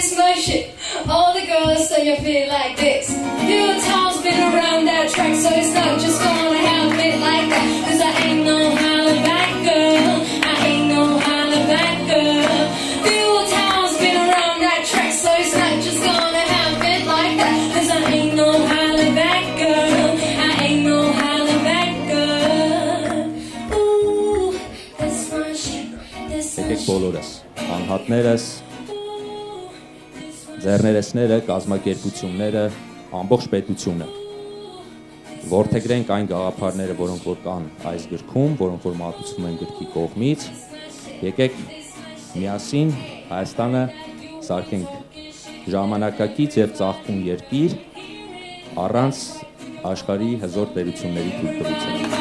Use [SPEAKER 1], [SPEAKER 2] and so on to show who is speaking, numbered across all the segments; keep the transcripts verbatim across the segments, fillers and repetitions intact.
[SPEAKER 1] this my shit. All the girls say you feel like this. Few times been around that track, so it's not just gonna happen like that. Cause I ain't no holla back girl. I ain't no holla back girl. Few times been around that track, so it's not just gonna happen like that. Cause I ain't no holla back girl. I ain't no holla back girl. Ooh, that's my shit. That's my
[SPEAKER 2] Եկեք բոլորս, անհատներս, ձեռներեսները, կազմակերպությունները, ամբողջ պետությունը որդեգրենք այն գաղափարները, որոնք որ կան այս գրքում, որոնք որ մատուցվում են գրքի կողմից, եկեք միասին Հայաստանը սարքենք ժամանակակից եւ ծաղկուն երկիր առանց աշխարհի հզոր տերությունների թույլտվության։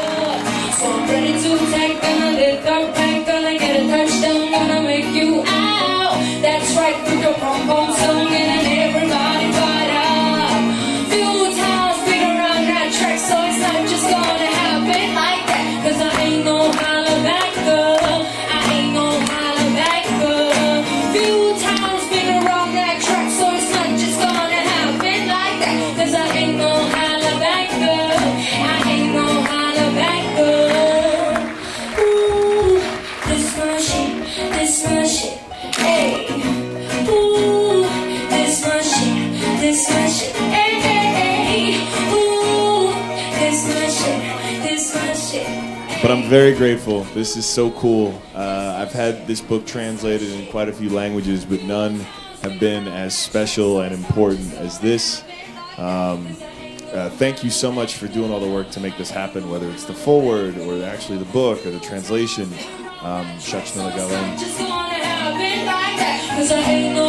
[SPEAKER 1] That's right, put your pom pom song in and everybody fight out. Few times been around that track, so it's not just gonna happen like that. Cause I ain't no holla back girl. I ain't no holla back girl. Few times been around that track, so it's not just gonna happen like that. Cause I ain't no holla back girl. I ain't no holla back girl. Ooh, this my shit, this my shit. Hey, ooh, this my shit, this my shit. Hey, hey, hey, ooh, this my shit, this my shit.
[SPEAKER 3] But I'm very grateful. This is so cool. Uh, I've had this book translated in quite a few languages, but none have been as special and important as this. Um, uh, thank you so much for doing all the work to make this happen, whether it's the foreword or actually the book or the translation. Um, Shachna Galen.
[SPEAKER 1] Cause I ain't no